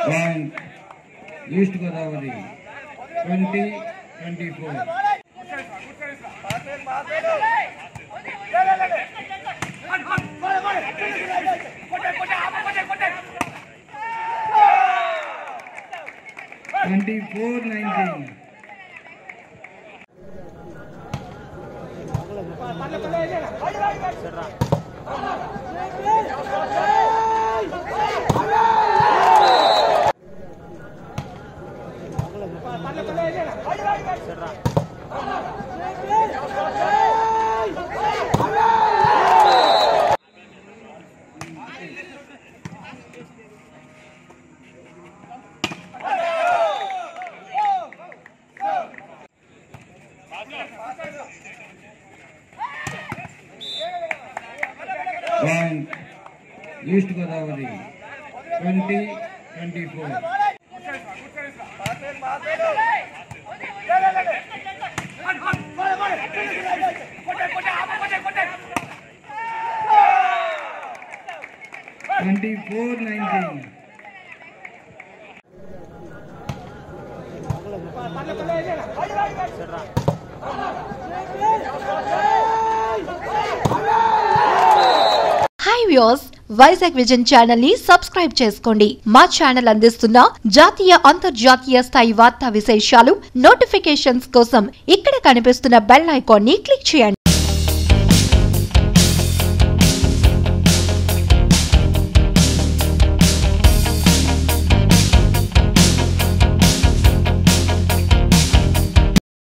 Point East Godavari 20-24. 24-19. Point East Godavari 20-24. 24-19. Hi viewers, VizagVision channel ని subscribe చేసుకోండి. మా channel అందిస్తున్న జాతీయ అంతర్జాతీయ స్థాయి వార్తా విశేషాలు నోటిఫికేషన్స్ కోసం ఇక్కడ కనిపిస్తున్న బెల్ ఐకాన్ ని క్లిక్ చేయండి.